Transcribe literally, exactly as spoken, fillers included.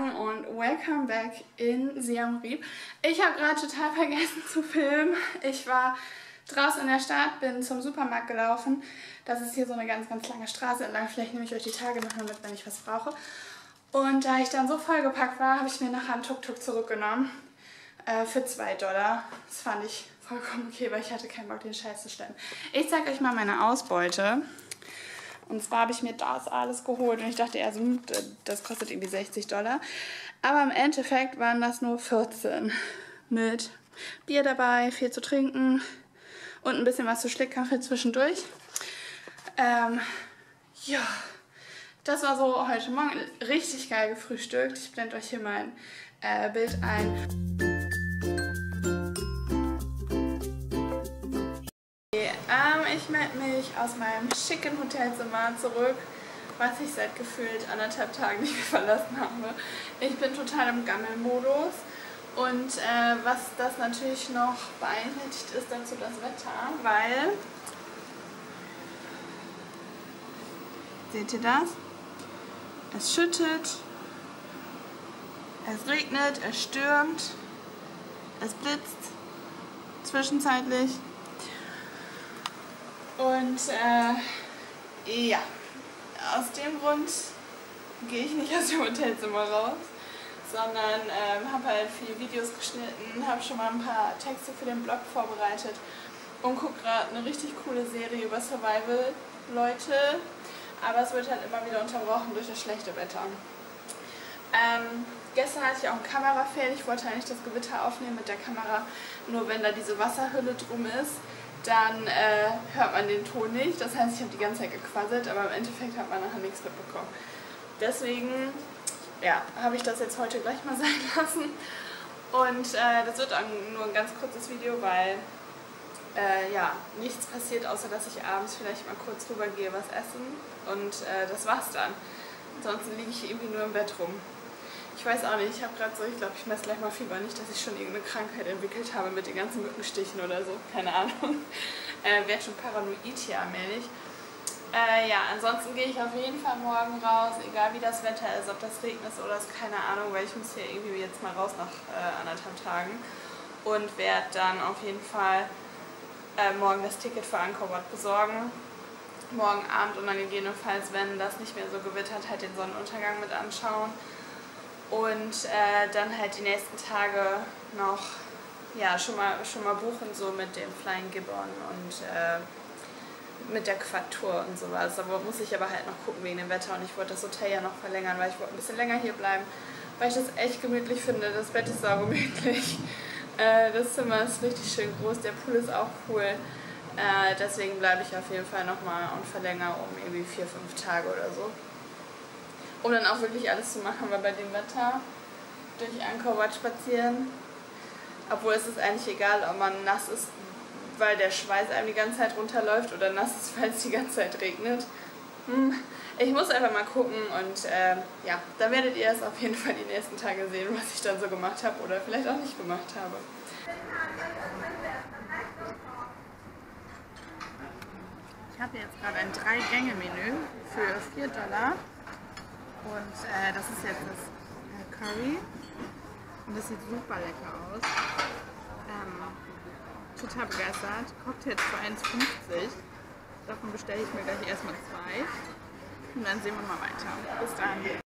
Morgen und welcome back in Siem Reap. Ich habe gerade total vergessen zu filmen. Ich war draußen in der Stadt, bin zum Supermarkt gelaufen. Das ist hier so eine ganz, ganz lange Straße entlang. Vielleicht nehme ich euch die Tage noch mal mit, wenn ich was brauche. Und da ich dann so vollgepackt war, habe ich mir nachher einen Tuk-Tuk zurückgenommen. Äh, für zwei Dollar. Das fand ich vollkommen okay, weil ich hatte keinen Bock, den Scheiß zu stellen. Ich zeige euch mal meine Ausbeute. Und zwar habe ich mir das alles geholt und ich dachte eher so, das kostet irgendwie sechzig Dollar. Aber im Endeffekt waren das nur vierzehn. Mit Bier dabei, viel zu trinken und ein bisschen was zu Schlickkaffee zwischendurch. Ähm, ja, das war so heute Morgen. Richtig geil gefrühstückt. Ich blende euch hier mein äh, Bild ein. Ähm, ich melde mich aus meinem schicken Hotelzimmer zurück, was ich seit gefühlt anderthalb Tagen nicht mehr verlassen habe. Ich bin total im Gammelmodus und äh, was das natürlich noch beeinträchtigt, ist dazu das Wetter, weil, seht ihr das? Es schüttet, es regnet, es stürmt, es blitzt zwischenzeitlich. Und äh, ja, aus dem Grund gehe ich nicht aus dem Hotelzimmer raus, sondern äh, habe halt viele Videos geschnitten, habe schon mal ein paar Texte für den Blog vorbereitet und gucke gerade eine richtig coole Serie über Survival-Leute, aber es wird halt immer wieder unterbrochen durch das schlechte Wetter. Ähm, gestern hatte ich auch einen Kamerafail, ich wollte eigentlich das Gewitter aufnehmen mit der Kamera, nur wenn da diese Wasserhülle drum ist, dann äh, hört man den Ton nicht. Das heißt, ich habe die ganze Zeit gequasselt, aber im Endeffekt hat man nachher nichts mitbekommen. Deswegen ja, habe ich das jetzt heute gleich mal sein lassen. Und äh, das wird auch nur ein ganz kurzes Video, weil äh, ja, nichts passiert, außer dass ich abends vielleicht mal kurz rübergehe, was essen. Und äh, das war's dann. Ansonsten liege ich irgendwie nur im Bett rum. Ich weiß auch nicht, ich habe gerade so, ich glaube, ich messe gleich mal Fieber, nicht, dass ich schon irgendeine Krankheit entwickelt habe mit den ganzen Mückenstichen oder so, keine Ahnung. Äh, werde schon paranoid hier allmählich. Äh, ja, ansonsten gehe ich auf jeden Fall morgen raus, egal wie das Wetter ist, ob das regnet oder ist, keine Ahnung, weil ich muss hier irgendwie jetzt mal raus nach äh, anderthalb Tagen. Und werde dann auf jeden Fall äh, morgen das Ticket für Angkor Wat besorgen. Morgen Abend und dann gegebenenfalls, wenn das nicht mehr so gewittert, halt den Sonnenuntergang mit anschauen. Und äh, dann halt die nächsten Tage noch ja, schon, mal, schon mal buchen, so mit dem Flying Gibbon und äh, mit der Quad-Tour und sowas. Aber muss ich aber halt noch gucken wegen dem Wetter und ich wollte das Hotel ja noch verlängern, weil ich wollte ein bisschen länger hier bleiben, weil ich das echt gemütlich finde. Das Bett ist sau gemütlich, äh, das Zimmer ist richtig schön groß, der Pool ist auch cool. Äh, deswegen bleibe ich auf jeden Fall nochmal und verlängere um irgendwie vier, fünf Tage oder so. Um dann auch wirklich alles zu machen, weil bei dem Wetter durch Angkor Wat spazieren, obwohl es ist eigentlich egal, ob man nass ist, weil der Schweiß einem die ganze Zeit runterläuft oder nass ist, weil es die ganze Zeit regnet. Hm. Ich muss einfach mal gucken und äh, ja, da werdet ihr es auf jeden Fall die nächsten Tage sehen, was ich dann so gemacht habe oder vielleicht auch nicht gemacht habe. Ich habe jetzt gerade ein Drei-Gänge-Menü für vier Dollar. Und äh, das ist jetzt das äh, Curry und das sieht super lecker aus. Ähm, total begeistert. Cocktails für eins fünfzig. Davon bestelle ich mir gleich erstmal zwei. Und dann sehen wir mal weiter. Bis dann.